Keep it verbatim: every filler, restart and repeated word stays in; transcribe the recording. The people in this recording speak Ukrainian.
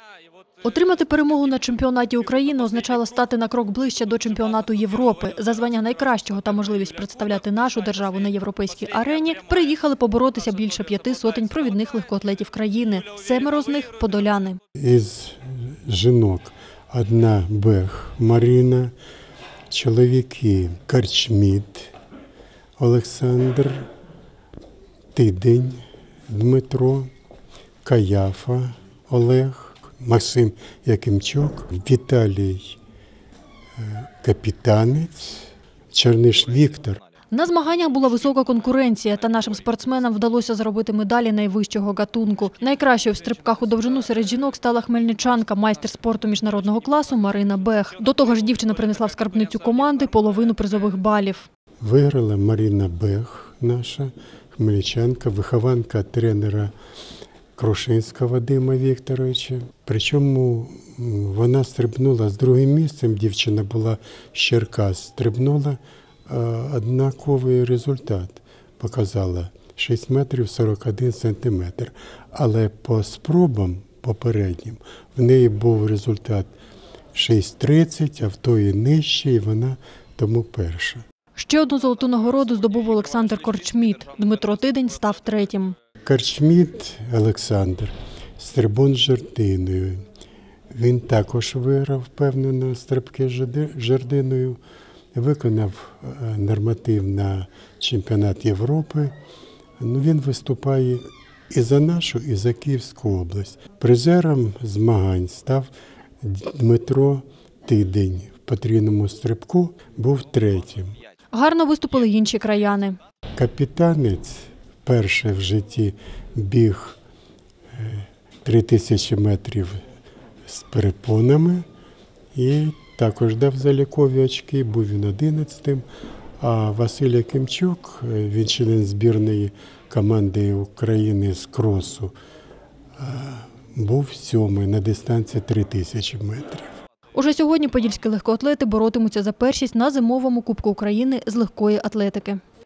Отримати перемогу на чемпіонаті України означало стати на крок ближче до чемпіонату Європи. За звання найкращого та можливість представляти нашу державу на європейській арені приїхали поборотися більше п'яти сотень провідних легкоатлетів країни. Семеро з них – подоляни. Із жінок одна Бех Марина, чоловіки Корчміт Олександр, Тидень Дмитро, Каяфа Олег, Максим Якимчук, Віталій Капітанець, Черниш Віктор. На змаганнях була висока конкуренція, та нашим спортсменам вдалося заробити медалі найвищого гатунку. Найкращою в стрибках у довжину серед жінок стала хмельничанка, майстер спорту міжнародного класу Марина Бех. До того ж, дівчина принесла в скарбницю команди половину призових балів. Виграла Марина Бех, наша хмельничанка, вихованка тренера Крушинського Вадима Вікторовича. Причому вона стрибнула з другим місцем, дівчина була з Черкас, стрибнула, однаковий результат показала – шість метрів сорок один сантиметр. Але по спробам попереднім в неї був результат шість тридцять, а в тої нижче, і вона тому перша. Ще одну золоту нагороду здобув Олександр Корчміт. Дмитро Тидень став третім. Корчміт Олександр, стрибун з жердиною. Він також виграв впевнено стрибки з жердиною, виконав норматив на чемпіонат Європи. Ну, він виступає і за нашу, і за Київську область. Призером змагань став Дмитро Тидень. В потрійному стрибку був третім. Гарно виступили й інші краяни. Капітанець перший в житті біг три тисячі метрів з перепонами і також дав залікові очки, був він одинадцятим. А Василь Якимчук, він член збірної команди України з кросу, був сьомий на дистанції три тисячі метрів. Уже сьогодні подільські легкоатлети боротимуться за першість на зимовому Кубку України з легкої атлетики.